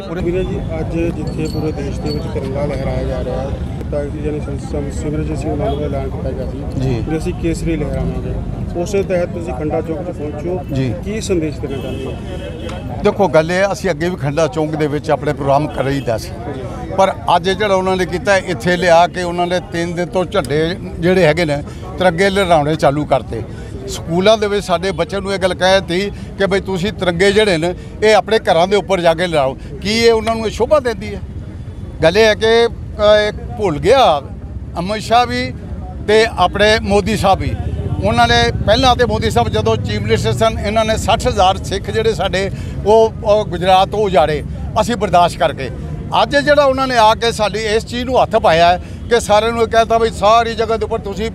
पूरे जी अज जिथे पूरे देश के तिरंगा लहराया जा रहा है सिमरजीत सिंह मान का ऐलान किया गया जी असं केसरी लहरावे उस तहत खंडा चौक पहुंचो जी की संदेश देना चाहते हो? देखो गल है असी अगे भी खंडा चौक के अपने प्रोग्राम कर ही दस पर अज जो उन्होंने किया इत्थे लिया के उन्होंने 3 दिन तो झंडे जोड़े है तिरंगे लहराने चालू करते स्कूलों के साढ़े बच्चों को यह गल कहती कि बई तुसी तिरंगे जोड़े ने ये अपने घरों के उपर जाके लड़ाओ कि ये उन्होंने शोभा देती है। गल है कि भुल गया अमित शाह भी तो अपने मोदी साहब भी उन्होंने पहला तो मोदी साहब जो चीफ मिनिस्टर सन इन्होंने 60,000 सिख जोड़े साढ़े वो गुजरात तो उजाड़े असी बर्दाश्त करके अज जो उन्होंने आके साड़ी इस चीज़ को हथ पाया है कि सारे कहता बई सारी जगह के उपर तुम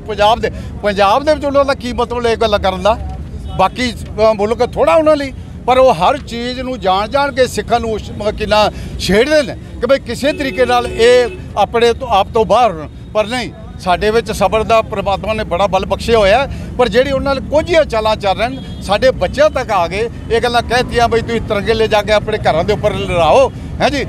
पंजाब उन्होंने की मतलब एक गल कर बाकी मुल्क थोड़ा उन्होंने पर वो हर चीज़ को जान के सिखा कि छेड़ते हैं कि भाई किसी तरीके अपने तो आप तो बाहर पर नहीं साढ़े सबर का परमात्मा ने बड़ा बल बख्शे होया पर जी उन्होंने कुछ ही चालां चल रहे हैं साढ़े बच्चों तक आ गए ये गल्लां कहतियां बई तुम तिरंगे ले जाके अपने घरों के उपर लहराओ है जी।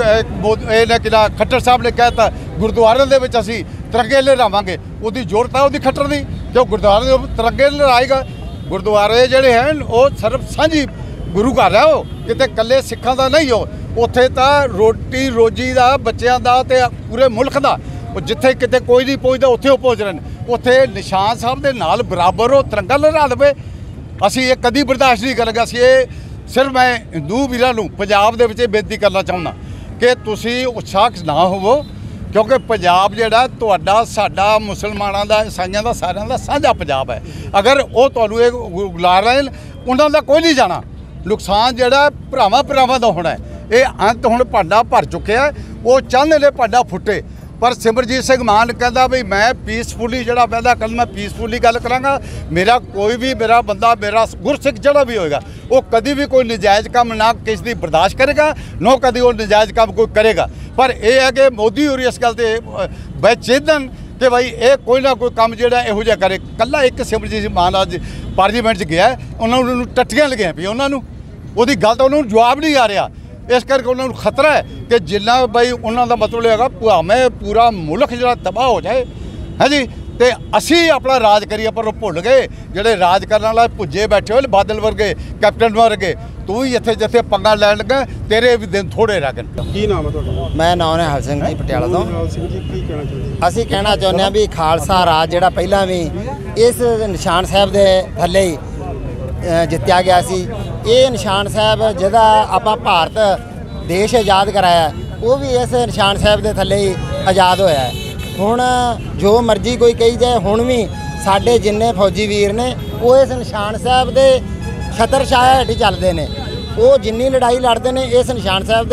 तो कि खट्टर साहब ने कहता गुरुद्वारे के असी तिरंगे लहरावांगे उसकी जरूरत है उसकी खट्टर की क्यों गुरुद्वारे तिरंगे लहराएगा गुरुद्वारे जोड़े हैं वो सिर्फ सांझी गुरु घर है वो किते कल्ले सिखां दा नहीं हो उत्थे तां रोटी रोजी का बच्चों का तो पूरे मुल्क का जिथे किते कोई नहीं पहुँचता उत्थे वो पहुँच रहे हैं उत्थे निशान साहब के नाल बराबर वो तिरंगा लहरा देवे असी ये कदी बर्दाश्त नहीं करेंगे। असी ये सिर्फ मैं हिंदू वीरां नूं पंजाब दे विच बेनती करना चाहुंदा कि तुसी उत्साह ना होवो क्योंकि पंजाब जिहड़ा तुहाडा साडा मुसलमानां दा ईसाइयां दा सारियां दा साझा पंजाब है अगर वो तुहानूं ये गुला रहे हैं उन्हां दा कोई नहीं जाना नुकसान जिहड़ा भरावां दा होना है ये अंत हुण भांडा भर चुके है वो चाहते ने भांडा फुटे पर सिमरजीत सिंह मान कहता भी मैं पीसफुली जरा पहला कल मैं पीसफुली गल कराँगा मेरा कोई भी मेरा बंदा मेरा गुरसिख जड़ा भी होएगा वो कभी भी कोई नजायज़ काम ना किसी की बर्दाश्त करेगा न कभी वो नजायज़ काम कोई करेगा पर यह है कि मोदी होरी इस गल से बेचेतन कि भाई ये कोई ना कोई काम जो इहो जिहा करे कल्ला एक सिमरजीत सिंह मान अज पार्लीमेंट गया उन्होंने टट्टियां लगियां पई उन्होंने वो गल तो उन्होंने जवाब नहीं आ रहा इस करके उन्होंने खतरा है कि जिन्ना बई उन्होंने मतलब है भावें पूरा मुल्क जो तबाह हो जाए है जी तो असी अपना राज करिए पर भुल गए जोड़े राज करने वाले भुजे बैठे हुए बादल वर्गे कैप्टन वर्गे तू ही इतने जिथे पंगा लैन लगे तेरे भी दिन थोड़े रह गए। की नाम है मैं नाम है हल सिंह जी पटियाला तो असी कहना चाहते हैं भी खालसा राज जो पहला भी इस निशान साहब के थले ही जित्या गया सी ये निशान साहब जिहदा आपां भारत देश आज़ाद कराया वो भी इस निशान साहब के थले ही आज़ाद होया है। हुण जो मर्जी कोई कही जाए हुण भी साडे जिन्ने फौजी वीर ने वो इस निशान साहब के छतर छाया हेठ ही चलते हैं वो जिन्नी लड़ाई लड़ते हैं इस निशान साहब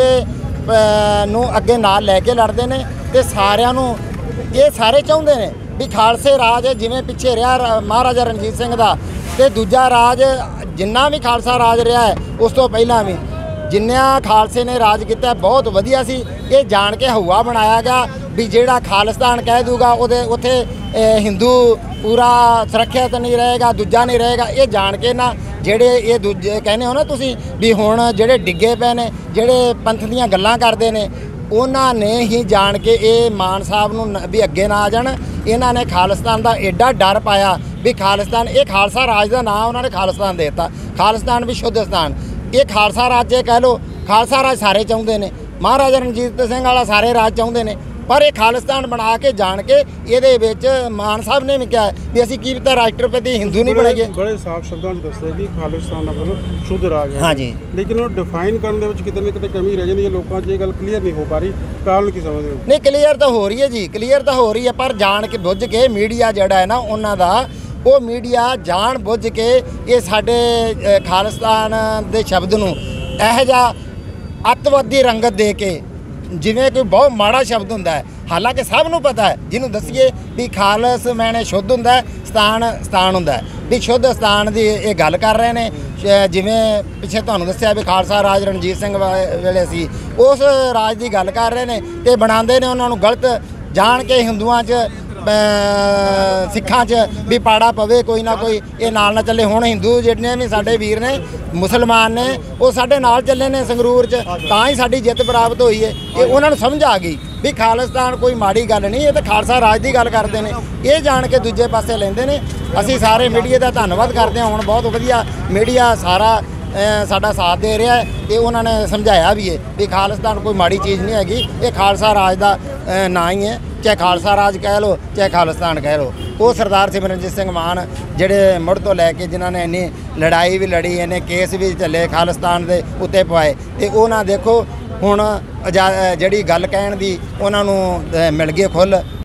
के नूं अगे नाल लैके लड़ते हैं तो सारिਆਂ ਨੂੰ ये सारे चाहुंदे ने भी खालसे राज जिवें पिछे रहा महाराजा रणजीत सिंह का तो दूजा राज जिन्ना भी खालसा राज रहा है उस तो पहला भी जिन्ना खालसे ने राज किया बहुत वधिया सी ये जान के हवा बनाया गया भी जेड़ा खालिस्तान कह दूगा उत्थे हिंदू पूरा सुरक्षित नहीं रहेगा दूजा नहीं रहेगा ये जान के ना जेड़े ये दूजे कहने हो ना तुसी भी हुण जेड़े डिगे पे ने जेड़े पंथ दीयां गल्लां करदे ने उन्होंने ही जान के ये मान साहब नूं भी अगे ना आ जाण इन्हां ने खालिस्तान का एडा डर पाया भी खालिस्तान ये खालसा राज का नाम उन्होंने खालिस्तान दे दिता खालिस्तान भी शुद्ध स्थान ये खालसा राज कह लो खालसा राज सारे चाहुंदे ने महाराजा रणजीत सिंह वाला सारे राज चाहुंदे ने पर यह खालिस्तान बना के जान के ये मान साहब ने भी कहा भी असीं की पता राष्ट्रपति हिंदू नहीं बनाइए बड़े साफ शब्दों में दसदे कि खालिस्तान मतलब शुद्ध राज है। हाँ जी लेकिन वो डिफाइन करने में कितने कितने कमी रह जाती है लोगों की गल क्लीयर नहीं हो पा रही कारण की समझ नहीं क्लीयर तो हो रही है जी क्लीयर तो हो रही है पर जान के बुझ के मीडिया जड़ा है ना उन्हों का वो मीडिया जान बुझ के ये साडे खालिस्तान के शब्द नूं इहो जिहा अतवादी रंगत दे के जिवें कोई बहुत माड़ा शब्द हुंदा है हालांकि सब नूं पता है जिन्हों दसीए भी खालस मैने शुद्ध हुंदा है स्थान हुंदा है भी शुद्ध स्थान की ये गल कर रहे हैं जिवें पिछे तुहानूं दस्सिया भी खालसा राज रणजीत सिंह वेले सी उस राज की गल कर रहे हैं तो बनाते हैं उन्होंने गलत जान के हिंदुआं च ਸਿੱਖਾਂ 'ਚ ਵੀ ਪਾੜਾ ਪਵੇ ਕੋਈ ਨਾ ਕੋਈ, ਇਹ ਨਾਲ ਨਾ ਚੱਲੇ। ਹੁਣ ਹਿੰਦੂ ਜਿਹੜੇ ਵੀ ਸਾਡੇ ਵੀਰ ਨੇ, ਮੁਸਲਮਾਨ ਨੇ, ਉਹ ਸਾਡੇ ਨਾਲ ਚੱਲੇ ਨੇ ਸੰਗਰੂਰ 'ਚ, ਤਾਂ ਹੀ ਸਾਡੀ ਜਿੱਤ ਪ੍ਰਾਪਤ ਹੋਈ ਹੈ। ਇਹ ਉਹਨਾਂ ਨੂੰ ਸਮਝ ਆ ਗਈ ਵੀ ਖਾਲਿਸਤਾਨ ਕੋਈ ਮਾੜੀ ਗੱਲ ਨਹੀਂ, ਇਹ ਤਾਂ ਖਾਲਸਾ ਰਾਜ ਦੀ ਗੱਲ ਕਰਦੇ ਨੇ, ਇਹ ਜਾਣ ਕੇ ਦੂਜੇ ਪਾਸੇ ਲੈਂਦੇ ਨੇ। ਅਸੀਂ ਸਾਰੇ ਮੀਡੀਆ ਦਾ ਧੰਨਵਾਦ ਕਰਦੇ ਹਾਂ। ਹੁਣ ਬਹੁਤ ਵਧੀਆ ਮੀਡੀਆ ਸਾਰਾ ਸਾਡਾ ਸਾਥ ਦੇ ਰਿਹਾ ਹੈ ਤੇ ਉਹਨਾਂ ਨੇ ਸਮਝਾਇਆ ਵੀ ਹੈ ਵੀ ਖਾਲਿਸਤਾਨ ਕੋਈ ਮਾੜੀ ਚੀਜ਼ ਨਹੀਂ ਹੈਗੀ, ਇਹ ਖਾਲਸਾ ਰਾਜ ਦਾ ਨਾਂ ਹੀ ਹੈ। ਚਾਹੇ ਖਾਲਸਾ ਰਾਜ ਕਹਿ ਲਓ, ਚਾਹੇ ਖਾਲਿਸਤਾਨ ਕਹਿ ਲਓ। ਉਹ ਸਰਦਾਰ ਸਿਮਰਨਜੀਤ ਸਿੰਘ ਮਾਨ ਜਿਹੜੇ ਮੁੜ ਤੋਂ ਲੈ ਕੇ ਜਿਨ੍ਹਾਂ ਨੇ ਇੰਨੀ ਲੜਾਈ ਵੀ ਲੜੀ, ਇੰਨੇ ਕੇਸ ਵੀ ਚੱਲੇ ਖਾਲਿਸਤਾਨ ਦੇ ਉੱਤੇ ਪਵਾਏ, ਤੇ ਉਹਨਾਂ ਦੇਖੋ ਹੁਣ ਜਿਹੜੀ ਗੱਲ ਕਹਿਣ ਦੀ ਉਹਨਾਂ ਨੂੰ ਮਿਲ ਗਈ ਖੁੱਲ੍ਹ।